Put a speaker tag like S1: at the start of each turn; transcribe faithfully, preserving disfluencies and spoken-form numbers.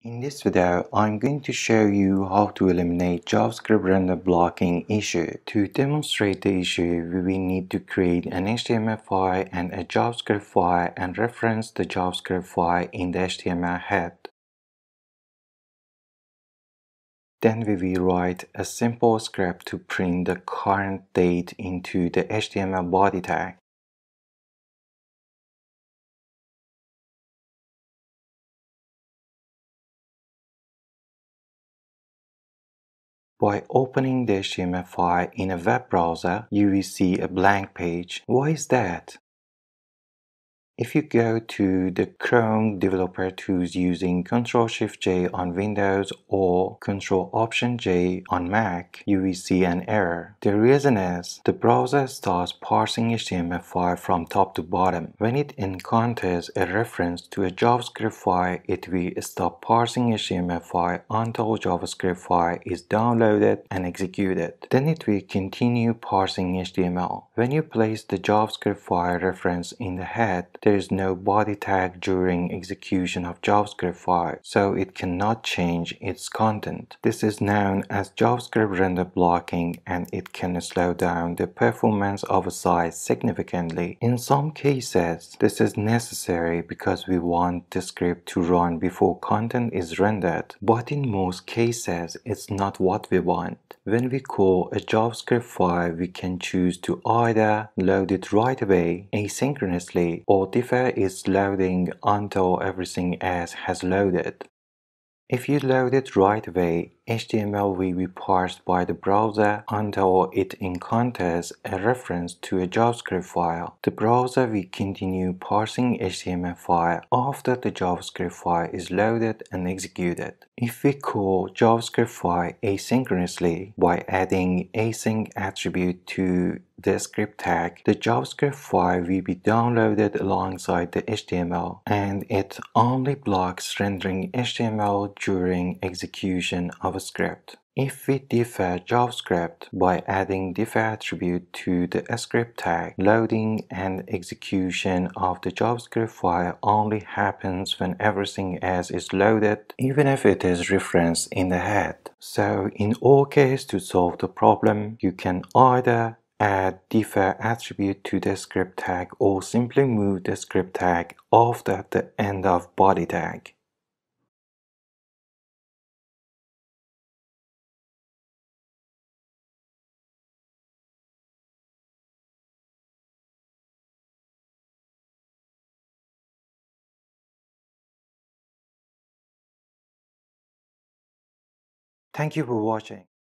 S1: In this video, I'm going to show you how to eliminate JavaScript render blocking issue. To demonstrate the issue, we will need to create an H T M L file and a JavaScript file and reference the JavaScript file in the H T M L head. Then we will write a simple script to print the current date into the H T M L body tag. By opening the H T M L file in a web browser, you will see a blank page. Why is that? If you go to the Chrome developer tools using control shift J on Windows or control option J on Mac, you will see an error. The reason is the browser starts parsing H T M L file from top to bottom. When it encounters a reference to a JavaScript file, it will stop parsing H T M L file until JavaScript file is downloaded and executed. Then it will continue parsing H T M L. When you place the JavaScript file reference in the head, there is no body tag during execution of JavaScript file, so it cannot change its content. This is known as JavaScript render blocking, and it can slow down the performance of a site significantly. In some cases, this is necessary because we want the script to run before content is rendered, but in most cases, it's not what we want. When we call a JavaScript file, we can choose to either load it right away, asynchronously, or defer its loading until everything else has loaded. If you load it right away, H T M L will be parsed by the browser until it encounters a reference to a JavaScript file. The browser will continue parsing H T M L file after the JavaScript file is loaded and executed. If we call JavaScript file asynchronously by adding async attribute to the script tag, the JavaScript file will be downloaded alongside the H T M L, and it only blocks rendering H T M L during execution of a script. If we defer JavaScript by adding defer attribute to the script tag, loading and execution of the JavaScript file only happens when everything else is loaded, even if it is referenced in the head. So in all cases, to solve the problem, you can either add defer attribute to the script tag or simply move the script tag after the end of body tag. Thank you for watching.